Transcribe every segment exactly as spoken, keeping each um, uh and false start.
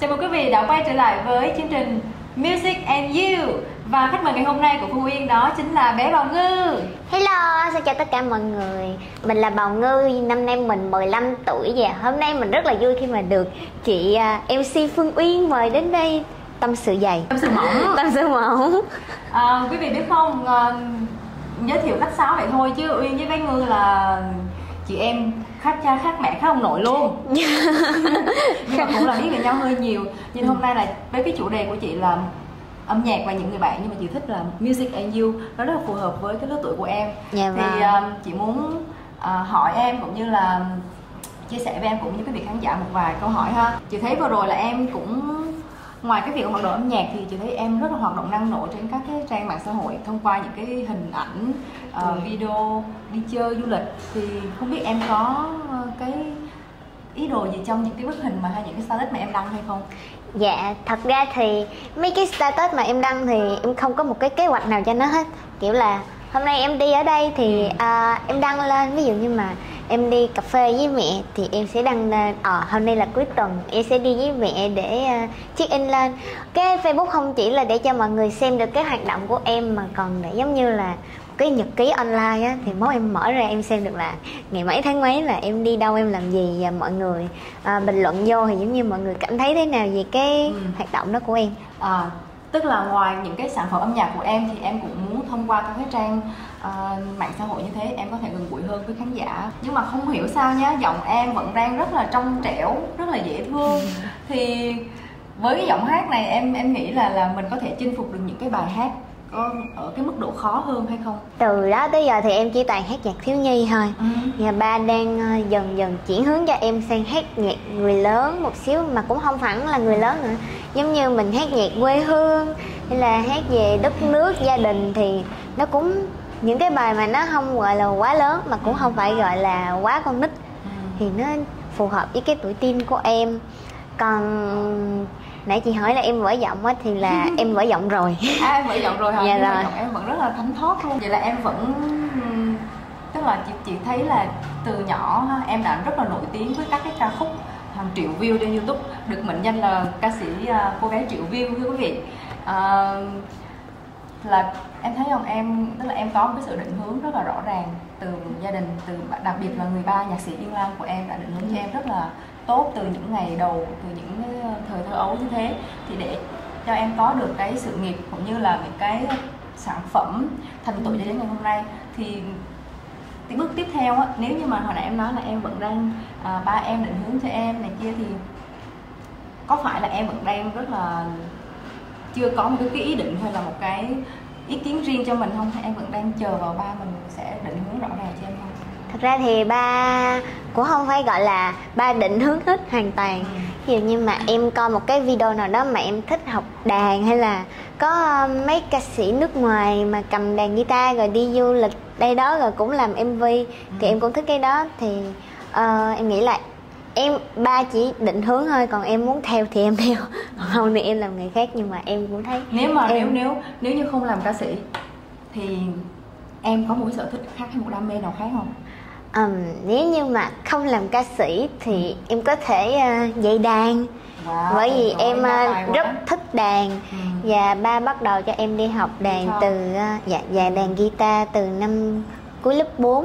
Chào mừng quý vị đã quay trở lại với chương trình Music and You. Và khách mời ngày hôm nay của Phú Yên đó chính là bé Bảo Ngư. Hello, xin chào tất cả mọi người. Mình là Bảo Ngư, năm nay mình mười lăm tuổi và hôm nay mình rất là vui khi mà được chị uh, em xê Phương Uyên mời đến đây tâm sự dày. Tâm sự mỏng. Tâm sự mỏng. À, quý vị biết không, uh, giới thiệu khách sáo vậy thôi chứ Uyên với bé Ngư là chị em khác cha khác mẹ khác ông nội luôn. Nhưng mà cũng là biết về nhau hơi nhiều. Nhưng hôm nay là với cái chủ đề của chị là âm nhạc và những người bạn, nhưng mà chị thích là Music and You, nó rất là phù hợp với cái lứa tuổi của em. Dạ thì vâng. uh, chị muốn uh, hỏi em cũng như là chia sẻ với em cũng như quý vị khán giả một vài câu hỏi ha. Chị thấy vừa rồi là em cũng ngoài cái việc hoạt động âm nhạc thì chị thấy em rất là hoạt động năng nổ trên các cái trang mạng xã hội thông qua những cái hình ảnh, uh, video đi chơi du lịch. Thì không biết em có uh, cái ý đồ gì trong những cái bức hình mà hay những cái status mà em đăng hay không? Dạ, thật ra thì mấy cái status mà em đăng thì em không có một cái kế hoạch nào cho nó hết. Kiểu là hôm nay em đi ở đây thì à, em đăng lên. Ví dụ như mà em đi cà phê với mẹ thì em sẽ đăng lên Ờ, à, hôm nay là cuối tuần em sẽ đi với mẹ để uh, check in lên. Cái Facebook không chỉ là để cho mọi người xem được cái hoạt động của em, mà còn để giống như là cái nhật ký online á, thì mỗi em mở ra em xem được là ngày mấy tháng mấy là em đi đâu, em làm gì, và mọi người à, bình luận vô thì giống như mọi người cảm thấy thế nào về cái ừ. hoạt động đó của em. À, tức là ngoài những cái sản phẩm âm nhạc của em thì em cũng muốn thông qua các cái trang uh, mạng xã hội như thế em có thể gần gũi hơn với khán giả. Nhưng mà không hiểu sao nhá, giọng em vẫn đang rất là trong trẻo, rất là dễ thương. Ừ. Thì với cái giọng hát này em em nghĩ là là mình có thể chinh phục được những cái bài hát có ở cái mức độ khó hơn hay không? Từ đó tới giờ thì em chỉ toàn hát nhạc thiếu nhi thôi. Ừ. Và ba đang dần dần chuyển hướng cho em sang hát nhạc người lớn một xíu, mà cũng không hẳn là người lớn nữa. Giống như mình hát nhạc quê hương hay là hát về đất nước, gia đình, thì nó cũng những cái bài mà nó không gọi là quá lớn mà cũng không phải gọi là quá con nít. Ừ. Thì nó phù hợp với cái tuổi teen của em. Còn nãy chị hỏi là em vỡ giọng á, thì là em vỡ giọng rồi. À, em vỡ giọng rồi hả? Dạ Nhưng rồi. mà giọng em vẫn rất là thánh thót luôn. Vậy là em vẫn, tức là chị chị thấy là từ nhỏ em đã rất là nổi tiếng với các cái ca khúc hàng triệu view trên YouTube, được mệnh danh là ca sĩ cô gái triệu view thưa quý vị. À, là em thấy không, em tức là em có một cái sự định hướng rất là rõ ràng từ gia đình, từ đặc biệt là người ba nhạc sĩ Yên Lam của em đã định hướng cho em rất là tốt từ những ngày đầu, từ những thời thơ ấu như thế. Thì để cho em có được cái sự nghiệp cũng như là những cái sản phẩm thành tựu cho đến ngày hôm nay, thì cái bước tiếp theo á, nếu như mà hồi nãy em nói là em vẫn đang à, ba em định hướng cho em này kia, thì có phải là em vẫn đang rất là chưa có một cái ý định hay là một cái ý kiến riêng cho mình không, hay em vẫn đang chờ vào ba mình sẽ định hướng rõ ràng cho em không? Thật ra thì ba cũng không phải gọi là ba định hướng hết hoàn toàn. Ừ. Ví dụ như mà em coi một cái video nào đó mà em thích học đàn, hay là có mấy ca sĩ nước ngoài mà cầm đàn guitar rồi đi du lịch đây đó rồi cũng làm em vê, ừ. thì em cũng thích cái đó. Thì uh, em nghĩ là em ba chỉ định hướng thôi, còn em muốn theo thì em theo, không thì em làm nghề khác. Nhưng mà em cũng thấy nếu mà em... nếu nếu nếu như không làm ca sĩ thì em có một cái sở thích khác hay một đam mê nào khác không? Um, nếu như mà không làm ca sĩ thì ừ. em có thể uh, dạy đàn. Wow, bởi vì em uh, rất thích đàn. Ừ. Và ba bắt đầu cho em đi học đàn Cho. từ uh, dạ, dạ đàn guitar từ năm cuối lớp bốn.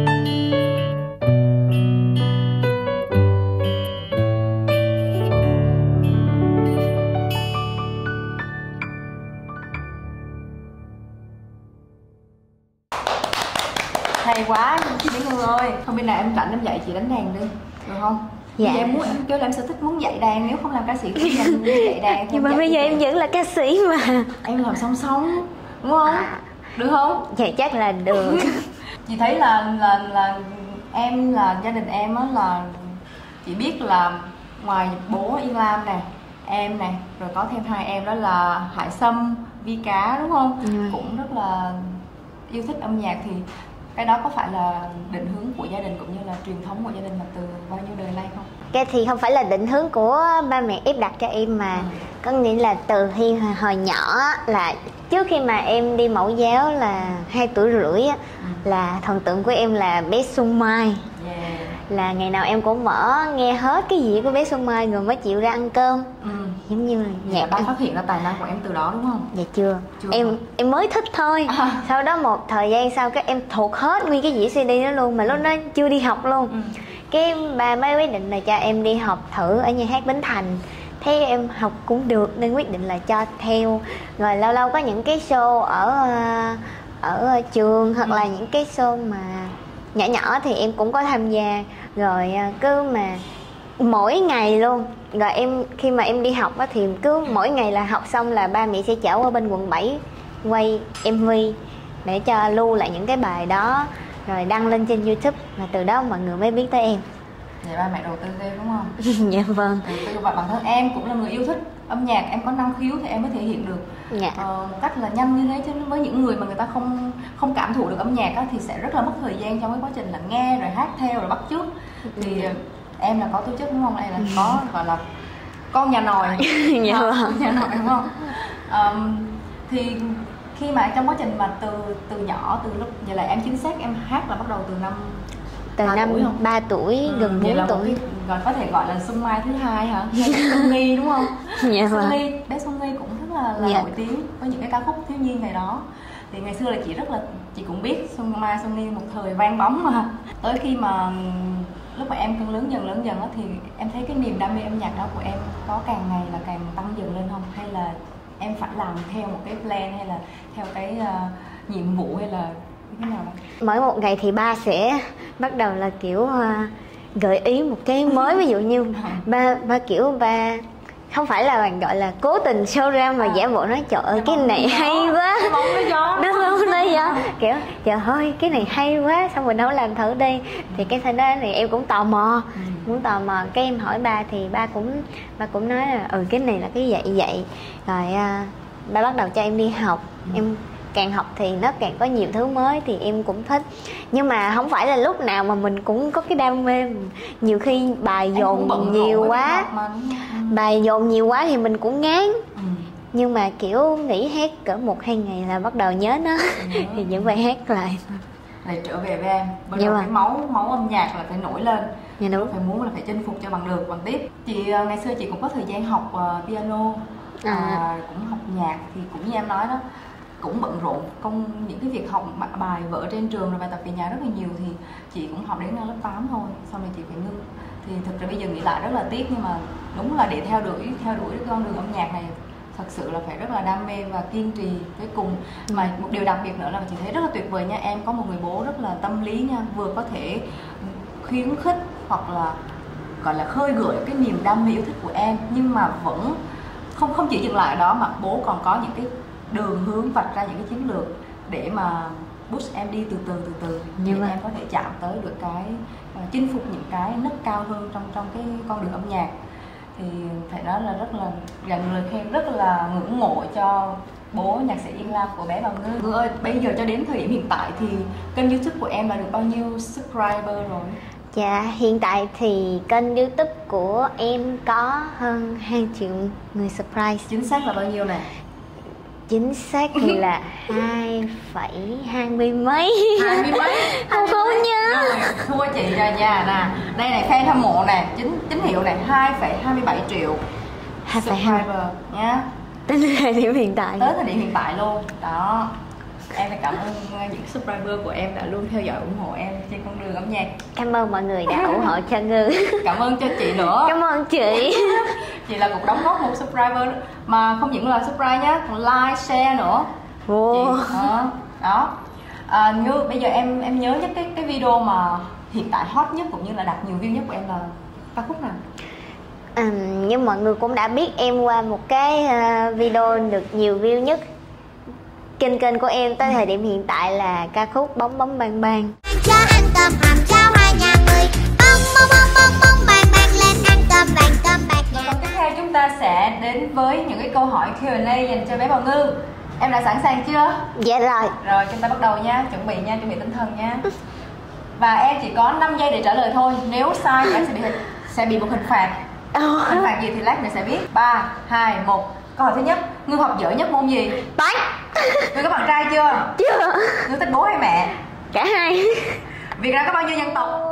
Hay quá chị Ngư ơi, không bên nào em rảnh em dạy chị đánh đàn đi được không? Dạ. Bây giờ em muốn, em kêu là em sở thích muốn dạy đàn, nếu không làm ca sĩ thì em dạy đàn. Nhưng mà bây giờ em vẫn là ca sĩ mà. Em làm song song đúng không? À, được không? Dạ chắc là được. Chị thấy là là là em là gia đình em á, là chị biết là ngoài bố Yên Lam nè, em nè, rồi có thêm hai em đó là Hải Sâm, Vi Cá đúng không? Ừ. Cũng rất là yêu thích âm nhạc. Thì cái đó có phải là định hướng của gia đình cũng như là truyền thống của gia đình mà từ bao nhiêu đời nay không? Cái thì không phải là định hướng của ba mẹ ép đặt cho em, mà ừ. có nghĩa là từ khi hồi nhỏ là trước khi mà em đi mẫu giáo là hai tuổi rưỡi á, ừ. là thần tượng của em là bé Xuân Mai. Yeah. là ngày nào em cũng mở nghe hết cái gì của bé Xuân Mai rồi mới chịu ra ăn cơm. Ừ. Giống như là nhạc ba phát hiện ra tài năng của em từ đó đúng không? Dạ chưa, chưa em hả? Em mới thích thôi. À. Sau đó một thời gian sau các em thuộc hết nguyên cái dĩa xê đê đó luôn, mà lúc đó chưa đi học luôn. Ừ. Cái ba mới quyết định là cho em đi học thử ở nhà hát Bến Thành. Thấy em học cũng được nên quyết định là cho theo. Rồi lâu lâu có những cái show ở ở trường hoặc ừ. là những cái show mà nhỏ nhỏ thì em cũng có tham gia. Rồi cứ mà mỗi ngày luôn. Rồi em khi mà em đi học á thì cứ mỗi ngày là học xong là ba mẹ sẽ chở qua bên quận bảy quay em vê để cho lưu lại những cái bài đó rồi đăng lên trên YouTube, và từ đó mọi người mới biết tới em. Vậy ba mẹ đầu tư ghê đúng không? Dạ vâng. Đầu tư và bản thân em cũng là người yêu thích âm nhạc, em có năng khiếu thì em mới thể hiện được dạ. ờ, một cách là nhanh như thế. Chứ với những người mà người ta không không cảm thụ được âm nhạc á, thì sẽ rất là mất thời gian trong cái quá trình là nghe rồi hát theo rồi bắt chước. Thì dạ. em là có tố chất đúng không? Em là có gọi là con nhà nòi. Dạ vâng. Con nhà nòi đúng không? Um, thì khi mà trong quá trình mà từ từ nhỏ, từ lúc vậy là em chính xác em hát là bắt đầu từ năm từ năm tuổi ba tuổi, ừ, gần bốn tuổi. Rồi có thể gọi là Xuân Mai thứ hai hả? Xuân Nghi đúng không? Dạ Xuân Nghi, bé Xuân Nghi cũng rất là, là dạ. nổi tiếng với những cái ca khúc thiếu nhi ngày đó. Thì ngày xưa là chị rất là chị cũng biết Xuân Mai, Xuân Nghi một thời vang bóng mà. Tới khi mà lúc mà em càng lớn dần lớn dần đó, thì em thấy cái niềm đam mê âm nhạc đó của em có càng ngày là càng tăng dần lên không? Hay là em phải làm theo một cái plan, hay là theo cái uh, nhiệm vụ, hay là cái nào đó? Mỗi một ngày thì ba sẽ bắt đầu là kiểu uh, gợi ý một cái mới. Ví dụ như ba ba kiểu ba không phải là gọi là cố tình show ra mà à. giả bộ nói trời ơi cái này hay quá, đúng không? Nói gió kiểu trời ơi cái này hay quá, xong mình đâu làm thử đi. Thì cái thời đó thì em cũng tò mò, ừ. muốn tò mò cái em hỏi ba thì ba cũng ba cũng nói là ừ cái này là cái vậy vậy. Rồi uh, ba bắt đầu cho em đi học. ừ. Em càng học thì nó càng có nhiều thứ mới thì em cũng thích. Nhưng mà không phải là lúc nào mà mình cũng có cái đam mê. Nhiều khi bài dồn nhiều quá mà. Bài dồn nhiều quá thì mình cũng ngán. ừ. Nhưng mà kiểu nghỉ hát cỡ một hai ngày là bắt đầu nhớ nó. ừ. Thì những bài hát lại lại trở về với em. Bây giờ cái máu máu âm nhạc là phải nổi lên. Dạ đúng. Phải muốn là phải chinh phục cho bằng được bằng tiếp. Chị ngày xưa chị cũng có thời gian học uh, piano, à. À, cũng học nhạc. Thì cũng như em nói đó, cũng bận rộn công những cái việc học bài vở trên trường rồi bài tập về nhà rất là nhiều, thì chị cũng học đến lớp tám thôi, sau này chị phải ngưng. Thì thực ra bây giờ nghĩ lại rất là tiếc, nhưng mà đúng là để theo đuổi theo đuổi cái con đường âm nhạc này thật sự là phải rất là đam mê và kiên trì tới cùng. Mà một điều đặc biệt nữa là chị thấy rất là tuyệt vời nha, em có một người bố rất là tâm lý nha, vừa có thể khuyến khích hoặc là gọi là khơi gợi cái niềm đam mê yêu thích của em, nhưng mà vẫn không không chỉ dừng lại ở đó, mà bố còn có những cái đường hướng vạch ra những cái chiến lược để mà push em đi từ từ từ từ để em có thể chạm tới được cái uh, chinh phục những cái nấc cao hơn trong trong cái con đường âm nhạc. Thì phải nói là rất là dành lời khen rất là ngưỡng mộ cho bố nhạc sĩ Yên Lam của bé Bào Ngư. Ngư ơi, bây giờ cho đến thời điểm hiện tại thì kênh YouTube của em là được bao nhiêu subscriber rồi? Dạ, hiện tại thì kênh YouTube của em có hơn hai triệu người subscribe. Chính xác là bao nhiêu nè? Chính xác thì là hai phẩy hai mươi mấy. Hai mươi mấy? Không không nhớ. Thua chị rồi nha nè. Đây này, fan hâm mộ nè, chính chính hiệu này hai phẩy hai mươi bảy triệu subscriber nhá. Tới thời điểm hiện tại. Tới thời điểm hiện tại luôn. Đó. Em phải cảm ơn những subscriber của em đã luôn theo dõi ủng hộ em trên con đường âm nhạc. Cảm ơn mọi người đã ủng hộ cho Ngư. Cảm ơn cho chị nữa. Cảm ơn chị. Chị là một đóng góp một subscriber mà không những là subscribe nhá, còn like, share nữa. Wow. Chị, đó. đó. À, Ngư, bây giờ em em nhớ nhất cái cái video mà hiện tại hot nhất cũng như là đạt nhiều view nhất của em là ca khúc nào? À, như mọi người cũng đã biết em qua một cái uh, video được nhiều view nhất kênh kênh của em tới thời điểm hiện tại là ca khúc Bóng Bóng Bang Bang. Cho ăn cơm hầm cháo hai nhà người bông bông bông bông bông bang bang lên ăn cơm vàng cơm bạc. Và còn tiếp theo chúng ta sẽ đến với những cái câu hỏi Q and A dành cho bé Bào Ngư. Em đã sẵn sàng chưa? Dạ rồi. Rồi chúng ta bắt đầu nha, chuẩn bị nha, chuẩn bị tinh thần nha. Và em chỉ có năm giây để trả lời thôi. Nếu sai thì em sẽ bị sẽ bị một hình phạt. Oh. Hình phạt gì thì lát mình sẽ biết. Ba, hai, một. Câu hỏi thứ nhất, Ngư học giỏi nhất môn gì? Toán. Ngư có bạn trai chưa? Chưa. Ngư thích bố hay mẹ? Cả hai. Việt Nam có bao nhiêu dân tộc? Dạ.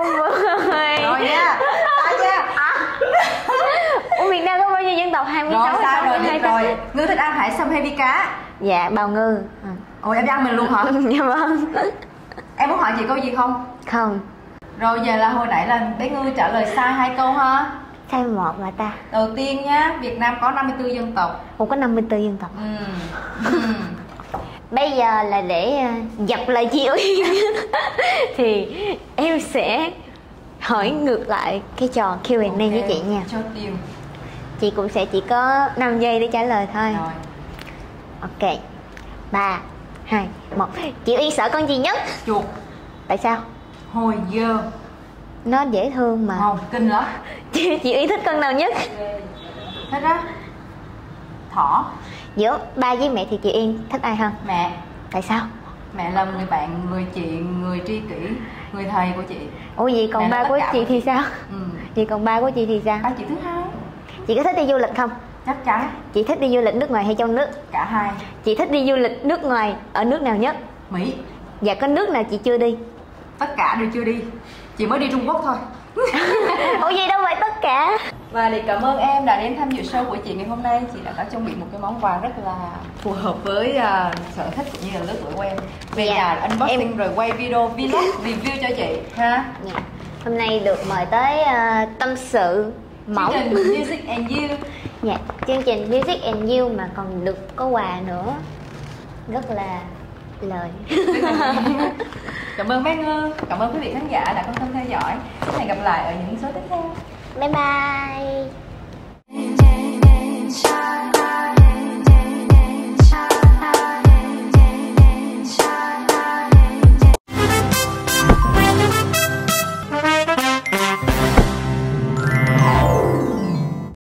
mười. Rồi nha, sai nha. Ủa Việt Nam có bao nhiêu dân tộc? hai mươi sáu. Rồi sao rồi, hai được rồi. Ngư thích ăn hải sâm hay vi cá? Dạ bào ngư. À. Ồ em ăn mình luôn hả? Dạ vâng. Em muốn hỏi chị câu gì không? Không. Rồi về là hồi nãy là bé Ngư trả lời sai hai câu ha. Sai một mà ta. Đầu tiên nhá, Việt Nam có năm mươi tư dân tộc. Ủa có năm mươi tư dân tộc. Ừ. Ừ. Bây giờ là để uh, dập lại chị Uyên. Thì em sẽ hỏi ngược lại cái trò Q and A Okay. với chị nha. Chốt deal. Chị cũng sẽ chỉ có năm giây để trả lời thôi. Rồi. Ok. Ba, hai, một. Chị Uyên sợ con gì nhất? Chuột. Tại sao? Hồi dơ. Nó dễ thương mà. Không, kinh lắm. Chị, chị Uyên thích con nào nhất? Thích á. Thỏ. Giữa ba với mẹ thì chị Uyên thích ai hơn? Mẹ. Tại sao? Mẹ là người bạn, người chị, người tri kỷ, người thầy của chị. Ủa vậy còn Mẹ là ba tất của cả chị mọi thì thứ. sao? Ừ. Vậy còn ba của chị thì sao? Ba chị thứ hai. Chị có thích đi du lịch không? Chắc chắn. Chị thích đi du lịch nước ngoài hay trong nước? Cả hai. Chị thích đi du lịch nước ngoài ở nước nào nhất? Mỹ. Và có nước nào chị chưa đi? Tất cả đều chưa đi. Chị mới đi Trung Quốc thôi. Ủa gì đâu phải tất cả. Và để cảm ơn em đã đến tham dự show của chị ngày hôm nay. Chị đã có chuẩn bị một cái món quà rất là phù hợp với uh, sở thích cũng như là lứa tuổi của em. Về Dạ, nhà unboxing em- rồi quay video vlog review cho chị ha. Dạ. Hôm nay được mời tới uh, tâm sự mỏng. Chương trình Music and You. Dạ, chương trình Music and You mà còn được có quà nữa. Rất là lời. Cảm ơn bé Ngư, cảm ơn quý vị khán giả đã quan tâm theo dõi. Xin hẹn gặp lại ở những số tiếp theo. Bye bye. Shine.